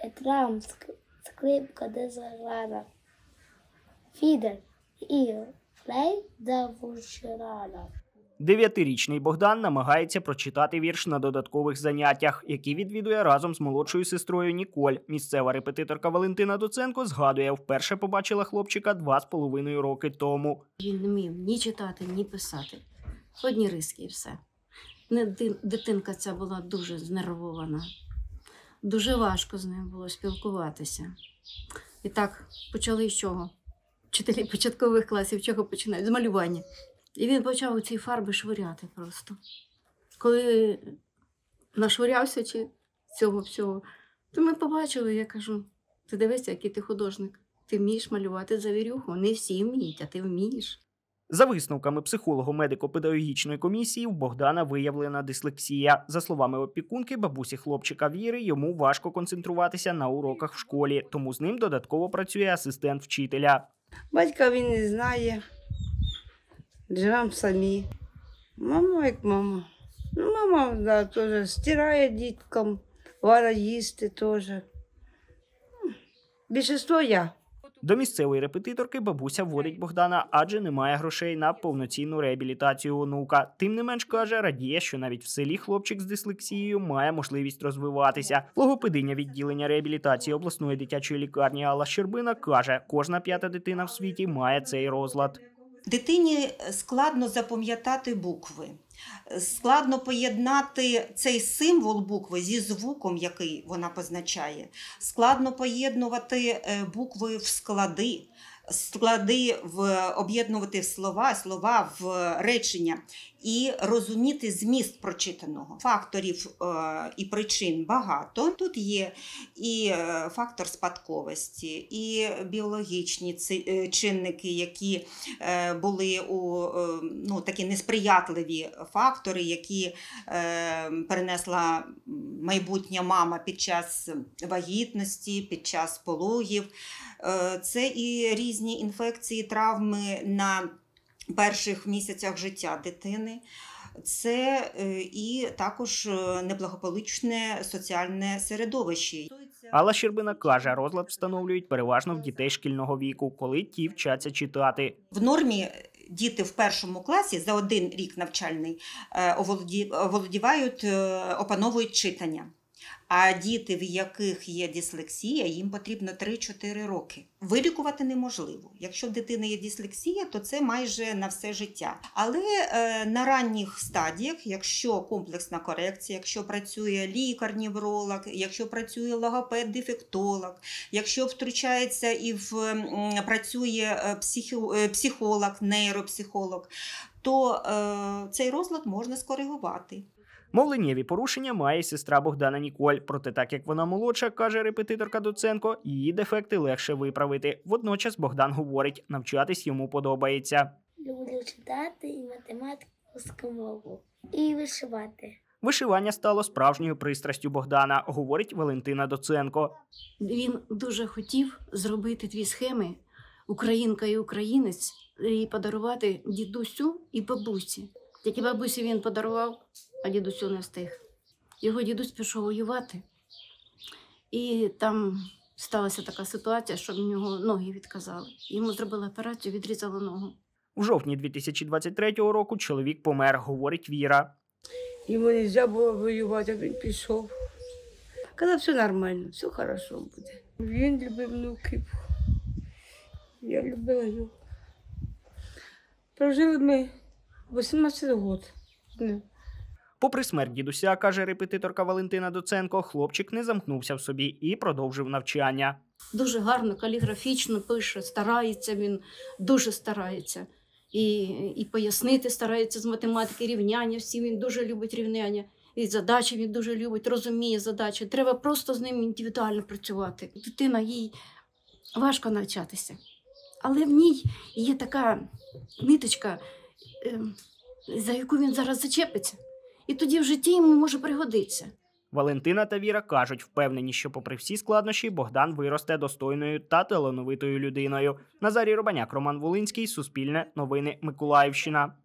трам, скрипка, дезерана, фідер і лей да вуширана. 9-річний Богдан намагається прочитати вірш на додаткових заняттях, які відвідує разом з молодшою сестрою Ніколь. Місцева репетиторка Валентина Доценко згадує, вперше побачила хлопчика 2,5 роки тому. Він не вмів ні читати, ні писати. Одні риски і все. Дитинка ця була дуже знервована. Дуже важко з ним було спілкуватися. І так, почали з чого? Вчителі початкових класів чого починають? З малювання. І він почав ці фарби швиряти просто. Коли нашвирявся чи цього всього, то ми побачили, я кажу, ти дивися, який ти художник. Ти вмієш малювати завірюху. Не всі вміють, а ти вмієш. За висновками психолого-медико-педагогічної комісії, у Богдана виявлена дислексія. За словами опікунки, бабусі хлопчика Віри, йому важко концентруватися на уроках в школі, тому з ним додатково працює асистент вчителя. Батька він не знає. Живемо самі. Мама як мама. Мама, да, теж стирає діткам, варить їсти теж. Більшість я. До місцевої репетиторки бабуся водить Богдана, адже немає грошей на повноцінну реабілітацію онука. Тим не менш, каже, радіє, що навіть в селі хлопчик з дислексією має можливість розвиватися. Логопединя відділення реабілітації обласної дитячої лікарні Алла Щербина каже, кожна 5-та дитина в світі має цей розлад. Дитині складно запам'ятати букви, складно поєднати цей символ букви зі звуком, який вона позначає, складно поєднувати букви в склади, об'єднувати в слова в речення і розуміти зміст прочитаного. Факторів і причин багато. Тут є і фактор спадковості, і біологічні чинники, які були такі несприятливі фактори, які перенесла майбутня мама під час вагітності, під час пологів. Це і різні інфекції, травми на перших місяцях життя дитини. Це і також неблагополучне соціальне середовище. Алла Щербина каже, розлад встановлюють переважно в дітей шкільного віку, коли ті вчаться читати. В нормі діти в 1 класі за 1 рік навчальний опановують читання. А діти, в яких є дислексія, їм потрібно 3-4 роки. Вилікувати неможливо. Якщо в дитини є дислексія, то це майже на все життя. Але на ранніх стадіях, якщо комплексна корекція, якщо працює лікар-невролог, якщо працює логопед-дефектолог, якщо втручається і працює психолог, нейропсихолог, то цей розлад можна скоригувати. Мовленнєві порушення має й сестра Богдана Ніколь. Проте, так як вона молодша, каже репетиторка Доценко, її дефекти легше виправити. Водночас Богдан говорить, навчатись йому подобається. Люблю читати і математику, русську мову. І вишивати. Вишивання стало справжньою пристрастю Богдана, говорить Валентина Доценко. Він дуже хотів зробити 2 схеми «Українка і українець» і подарувати дідусю і бабусі. Тільки бабусі він подарував, а дідусю не встиг. Його дідусь пішов воювати. І там сталася така ситуація, що в нього ноги відказали. Йому зробили операцію, відрізали ногу. У жовтні 2023 року чоловік помер, говорить Віра. Йому не можна було воювати, а він пішов. Казав, все нормально, все хорошо буде. Він любив внуків. Я любила його. Прожили ми 18 років. Попри смерть дідуся, каже репетиторка Валентина Доценко, хлопчик не замкнувся в собі і продовжив навчання. Дуже гарно, каліграфічно пише, старається він, дуже старається. І пояснити старається з математики, рівняння, всі він дуже любить рівняння. І задачі він дуже любить, розуміє задачі. Треба просто з ним індивідуально працювати. Дитина, їй важко навчатися. Але в ній є така ниточка, за яку він зараз зачепиться. І тоді в житті йому може пригодитися. Валентина та Віра кажуть, впевнені, що попри всі складнощі, Богдан виросте достойною та талановитою людиною. Назарій Робаняк, Роман Волинський, Суспільне, Новини, Миколаївщина.